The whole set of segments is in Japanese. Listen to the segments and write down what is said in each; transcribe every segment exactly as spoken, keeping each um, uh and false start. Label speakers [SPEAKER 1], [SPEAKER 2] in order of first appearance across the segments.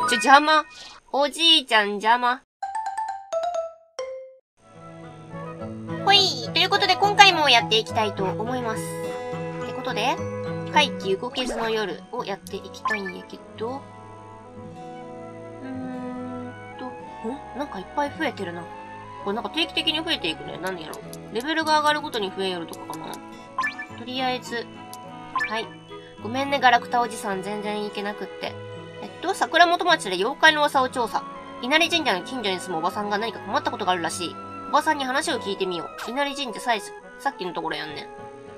[SPEAKER 1] ちょ、邪魔。おじいちゃん邪魔。ほい。ということで、今回もやっていきたいと思います。ってことで、怪奇動けずの夜をやっていきたいんやけど、うーんと、んなんかいっぱい増えてるな。これなんか定期的に増えていくね。何やろ。レベルが上がるごとに増えよるとかかな。とりあえず、はい。ごめんね、ガラクタおじさん。全然行けなくって。えっと、桜本町で妖怪の噂を調査。稲荷神社の近所に住むおばさんが何か困ったことがあるらしい。おばさんに話を聞いてみよう。稲荷神社さえ、さっきのところやんね。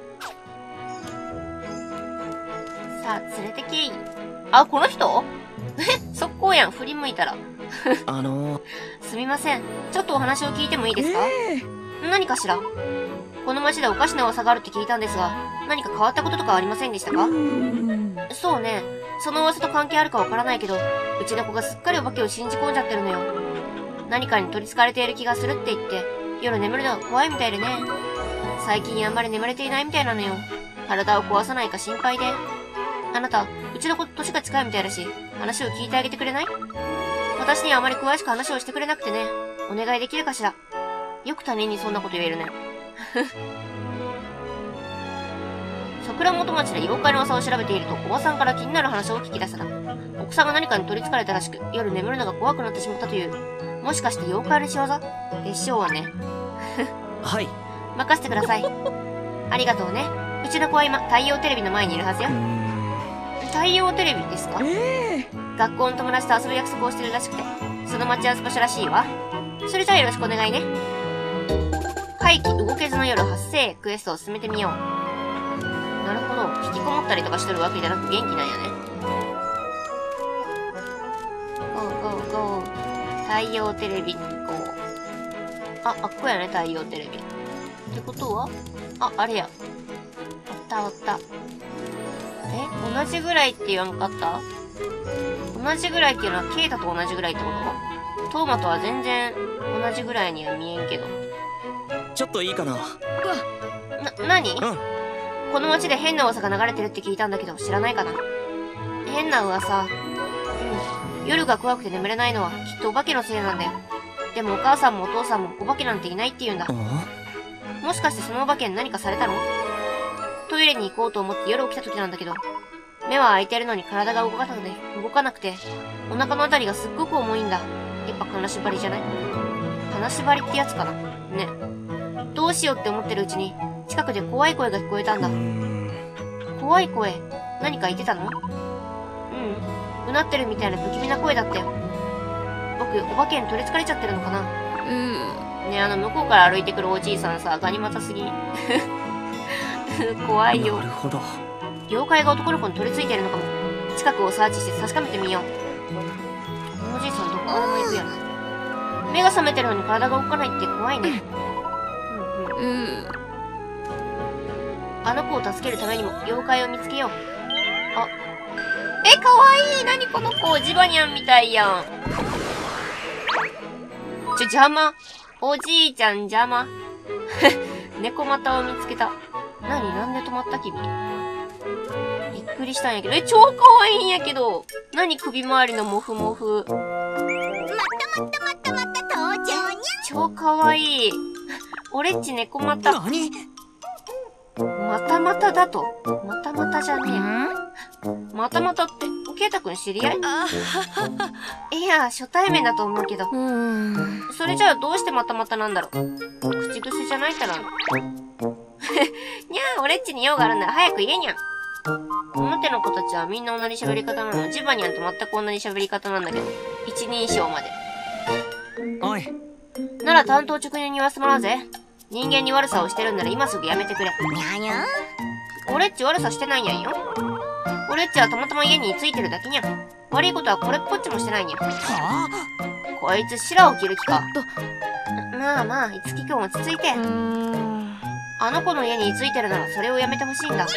[SPEAKER 1] さあ、連れてけい。あ、この人え、速攻やん。振り向いたら。
[SPEAKER 2] あのー、
[SPEAKER 1] すみません。ちょっとお話を聞いてもいいですか？えー、何かしら？この町でおかしな噂があるって聞いたんですが、何か変わったこととかありませんでしたか？そうね。その噂と関係あるかわからないけど、うちの子がすっかりお化けを信じ込んじゃってるのよ。何かに取り憑かれている気がするって言って、夜眠るのが怖いみたいでね。最近あんまり眠れていないみたいなのよ。体を壊さないか心配で。あなた、うちの子と年が近いみたいだし、話を聞いてあげてくれない？私にはあまり詳しく話をしてくれなくてね。お願いできるかしら。よく他人にそんなこと言えるね。桜本町で妖怪の噂を調べていると、おばさんから気になる話を聞き出した。奥さんが何かに取り憑かれたらしく、夜眠るのが怖くなってしまったという。もしかして妖怪の仕業でしょうね。
[SPEAKER 2] はい。
[SPEAKER 1] 任せてください。ありがとうね。うちの子は今、太陽テレビの前にいるはずよ。太陽テレビですか？えー、学校の友達と遊ぶ約束をしてるらしくて、その待ち合わせ場所らしいわ。それじゃあよろしくお願いね。怪奇動けずの夜発生クエストを進めてみよう。なるほど。引きこもったりとかしてるわけじゃなく元気なんやね。ゴーゴーゴー。太陽テレビに行こう。あ、あっこやね、太陽テレビ。ってことはあ、あれや。おったおった。え、同じぐらいって言わんかった？同じぐらいっていうのは、ケイタと同じぐらいってこと？トーマとは全然同じぐらいには見えんけど。
[SPEAKER 2] ちょっといいかな？
[SPEAKER 1] な、なに？
[SPEAKER 2] うん。
[SPEAKER 1] この街で変な噂が流れてるって聞いたんだけど、知らないかな？変な噂。うん。夜が怖くて眠れないのは、きっとお化けのせいなんだよ。でもお母さんもお父さんもお化けなんていないって言うんだ。もしかしてそのお化けに何かされたの？トイレに行こうと思って夜起きた時なんだけど、目は開いてるのに体が動かなくて、動かなくて、お腹のあたりがすっごく重いんだ。やっぱ金縛りじゃない？金縛りってやつかな？ね。どうしようって思ってるうちに、近くで怖い声が聞こえたんだ。怖い声？何か言ってたの？うん。うなってるみたいな不気味な声だったよ。僕、お化けに取り憑かれちゃってるのかな？うん。ね、あの、向こうから歩いてくるおじいさんさ、ガニ股すぎ。怖いよ。
[SPEAKER 2] なるほど。
[SPEAKER 1] 妖怪が男の子に取り付いてるのかも。近くをサーチして確かめてみよう。このおじいさんどこからでも行くやん。目が覚めてるのに体が動かないって怖いね。うんうん。うん。あの子を助けるためにも妖怪を見つけよう。あ。え、かわいい！何この子、ジバニャンみたいやん。ちょ、邪魔。おじいちゃん邪魔。猫股を見つけた。何？なんで止まった君？びっくりしたんやけど。え、超かわいいんやけど。何？首周りのモフモフ。またまたまたまた登場にゃん。超かわいい。俺っち猫股。
[SPEAKER 2] 何？
[SPEAKER 1] またまただと。またまたじゃねえ。またまたって、ケイタくん知り合い？いや、初対面だと思うけど。それじゃあどうしてまたまたなんだろう。口癖じゃないから。にゃあ、俺っちに用があるなら早く言えにゃん。表の子たちはみんな同じ喋り方なの。ジバニャンと全く同じ喋り方なんだけど。一人称まで。
[SPEAKER 2] おい。
[SPEAKER 1] なら担当直入に言わせてもらうぜ。人間に悪さをしてるんなら今すぐやめてくれ。にゃにゃ俺っち悪さしてないにゃんよ。俺っちはたまたま家に着いてるだけにゃん。悪いことはこれっぽっちもしてないにゃん。はぁ？こいつ白を着る気か。まあまあ、いつきくん落ち着いて。あの子の家に着いてるならそれをやめてほしいんだ。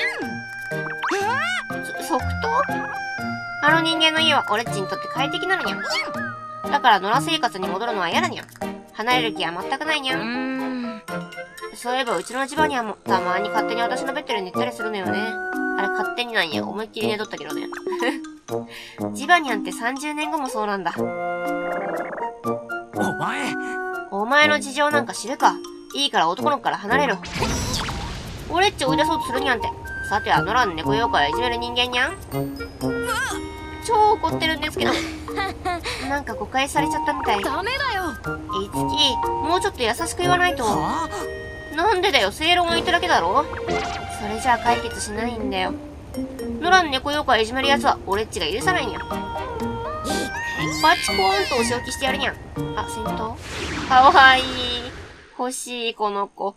[SPEAKER 1] そ、即答？あの人間の家は俺っちにとって快適なのにゃん。だから野良生活に戻るのは嫌だにゃん。離れる気は全くないにゃん。そういえばうちのジバニャンもたまに勝手に私のベッドで寝たりするのよね。あれ勝手になんや。思いっきり寝とったけどね。 ジバニャンってさんじゅうねんごもそうなんだ。
[SPEAKER 2] お前。
[SPEAKER 1] お前の事情なんか知るか。いいから男の子から離れろ。俺っち追い出そうとするにゃんって。さては野良の猫妖怪をいじめる人間にゃん。超怒ってるんですけど。なんか誤解されちゃったみたい。
[SPEAKER 3] ダメだよ。
[SPEAKER 1] いつき、もうちょっと優しく言わないと。
[SPEAKER 2] は
[SPEAKER 1] なんでだよ、正論を言っただけだろ。それじゃあ解決しないんだよ。野良の猫妖怪をいじめるやつは俺っちが許さないにゃん。バチコーンとお仕置きしてやるにゃん。あ、戦闘かわいい。欲しい、この子。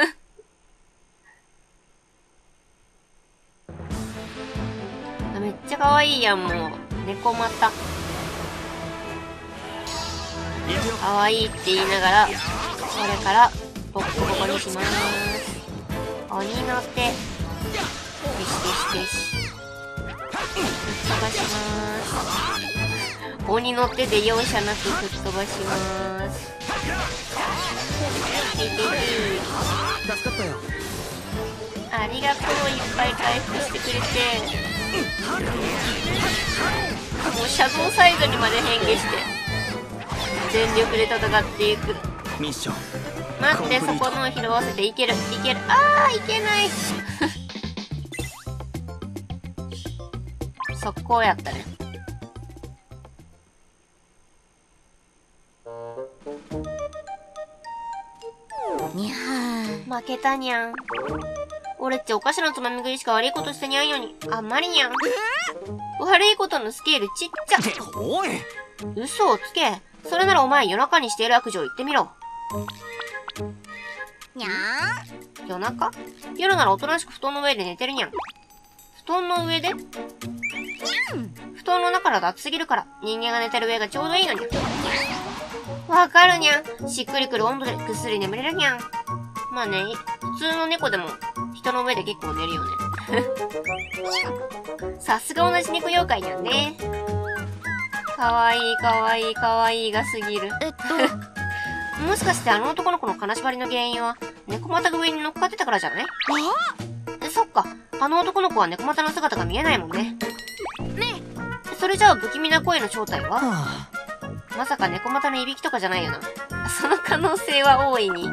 [SPEAKER 1] めっちゃかわいいやん、もう。猫また。かわいいって言いながら、これから、ボッコボコにしまーす。鬼の手。よしよしよし。飛ばしまーす。鬼の手で容赦なく吹っ飛ばしまーす。いててて
[SPEAKER 2] 助かったよ。
[SPEAKER 1] ありがとう、いっぱい回復してくれて。もうシャドウサイドにまで変化して、全力で戦っていく。
[SPEAKER 2] ミッション。
[SPEAKER 1] 待って、そこのを拾わせていける、いける。あー、いけない。速攻やったね。
[SPEAKER 3] にゃー。
[SPEAKER 1] 負けたにゃん。俺っちお菓子のつまみ食いしか悪いことしてにゃんよに。あんまりにゃん。悪いことのスケールちっちゃ。
[SPEAKER 2] おい。
[SPEAKER 1] 嘘をつけ。それならお前夜中にしている悪事を言ってみろ。
[SPEAKER 3] にゃー。
[SPEAKER 1] 夜中？夜ならおとなしく布団の上で寝てるにゃん。布団の上で？布団の中だと暑すぎるから、人間が寝てる上がちょうどいいのに。わかるにゃん。しっくりくる温度でぐっすり眠れるにゃん。まあね、普通の猫でも人の上で結構寝るよね。さすが同じ猫妖怪にゃんね。かわいいかわいいかわいいがすぎる。
[SPEAKER 3] えっと、
[SPEAKER 1] もしかしてあの男の子の金縛りの原因は猫股が上に乗っかってたからじゃない？え、そっか。あの男の子は猫股の姿が見えないもんね。
[SPEAKER 3] ね
[SPEAKER 1] それじゃあ不気味な声の正体は？
[SPEAKER 2] はあ。
[SPEAKER 1] まさか猫股のいびきとかじゃないよな。その可能性は大いに。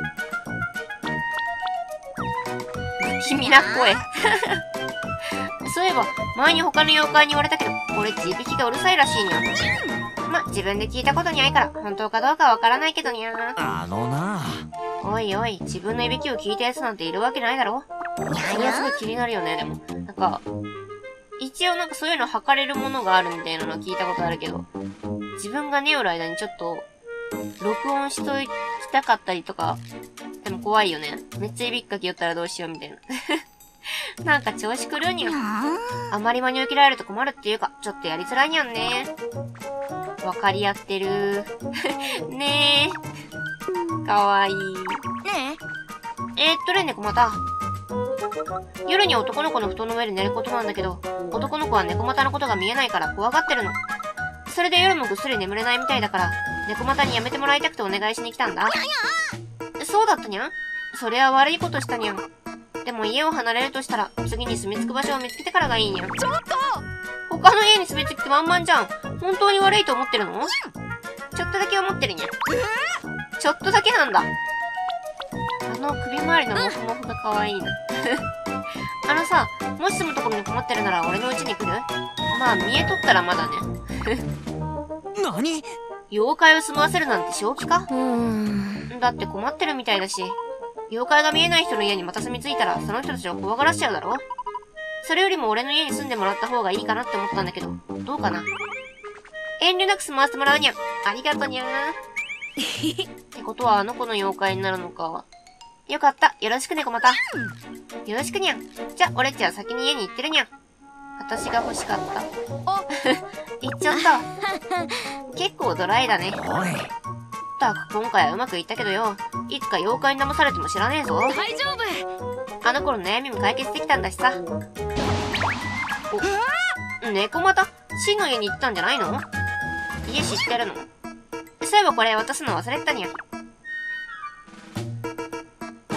[SPEAKER 1] 不気味な声。そういえば、前に他の妖怪に言われたけど、俺っちいびきがうるさいらしいにゃ。ま、自分で聞いたことにないから、本当かどうかわからないけどにゃ。
[SPEAKER 2] あのな。
[SPEAKER 1] おいおい、自分のいびきを聞いたやつなんているわけないだろ。それはすごい気になるよね、でも。なんか、一応なんかそういうの測れるものがあるみたいなの聞いたことあるけど、自分が寝よる間にちょっと、録音しときたかったりとか、でも怖いよね。めっちゃいびきかきよったらどうしようみたいな。なんか調子狂うにゃん。あまり真に受けられると困るっていうか、ちょっとやりづらいにゃんね。わかり合ってる。ねえ。かわいい。
[SPEAKER 3] ね
[SPEAKER 1] えー、っとね、猫股。夜に男の子の布団の上で寝ることなんだけど、男の子は猫股のことが見えないから怖がってるの。それで夜もぐっすり眠れないみたいだから、猫股にやめてもらいたくてお願いしに来たんだ。そうだったにゃん。それは悪いことしたにゃん。でも家を離れるとしたら、次に住み着く場所を見つけてからがいいにゃん。
[SPEAKER 3] ちょっと
[SPEAKER 1] 他の家に住み着く気満々じゃん。本当に悪いと思ってるの？ちょっとだけ思ってるにゃん。ちょっとだけなんだ。あの首周りのモフモフが可愛いな。あのさ、もし住むところに困ってるなら俺の家に来る？まあ見えとったらまだね。
[SPEAKER 2] 何？
[SPEAKER 1] 妖怪を住まわせるなんて正気か？
[SPEAKER 3] うーん。
[SPEAKER 1] だって困ってるみたいだし、妖怪が見えない人の家にまた住み着いたらその人たちを怖がらしちゃうだろ？それよりも俺の家に住んでもらった方がいいかなって思ったんだけど、どうかな？遠慮なく住まわせてもらうにゃん。ありがとにゃー。ってことはあの子の妖怪になるのか。よかった。よろしくね、こまた。よろしくにゃん。じゃ、俺っちは先に家に行ってるにゃん。私が欲しかった。行っちゃったわ。結構ドライだね。
[SPEAKER 2] おい。
[SPEAKER 1] ったく、今回はうまくいったけどよ。いつか妖怪に騙されても知らねえぞ。
[SPEAKER 3] 大丈夫。
[SPEAKER 1] あの子の悩みも解決できたんだしさ。お、猫またシンの家に行ったんじゃないの？家知ってるの？そういえばこれ渡すの忘れてたにゃ。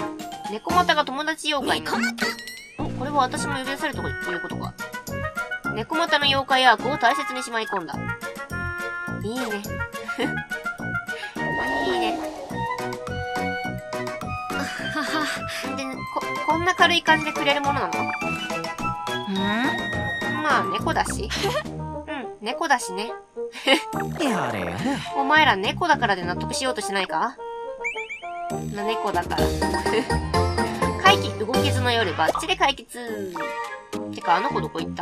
[SPEAKER 1] 猫またが友達妖怪なの？お、これは私も呼び出されたということか。 猫股の妖怪アークを大切にしまい込んだ。いいね。いいね。
[SPEAKER 3] はは。
[SPEAKER 1] で、こ、こんな軽い感じでくれるものなの？
[SPEAKER 3] ん？
[SPEAKER 1] まあ、猫だし。うん、猫だしね。
[SPEAKER 2] やれやれ。
[SPEAKER 1] お前ら猫だからで納得しようとしてないか？な、猫だから。怪奇動けずの夜バッチリ解決。てか、あの子どこ行った？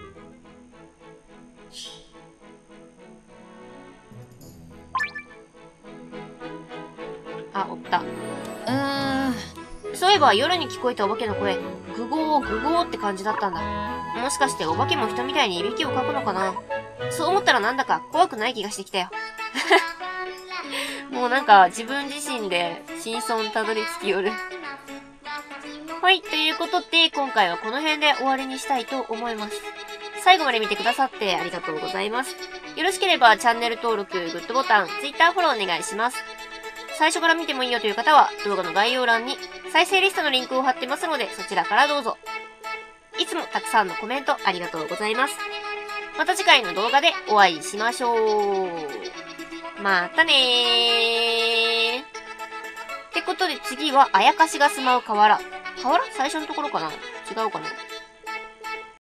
[SPEAKER 1] あ、おった。
[SPEAKER 3] うーん。
[SPEAKER 1] そういえば夜に聞こえたお化けの声、グゴーグゴーって感じだったんだ。もしかしてお化けも人みたいにいびきをかくのかな？そう思ったらなんだか怖くない気がしてきたよ。もうなんか自分自身で真相にたどり着きよる。はい、ということで今回はこの辺で終わりにしたいと思います。最後まで見てくださってありがとうございます。よろしければチャンネル登録、グッドボタン、Twitter フォローお願いします。最初から見てもいいよという方は動画の概要欄に再生リストのリンクを貼ってますのでそちらからどうぞ。いつもたくさんのコメントありがとうございます。また次回の動画でお会いしましょう。またねー。ってことで次はあやかしが住まう河原。河原？最初のところかな？違うかな？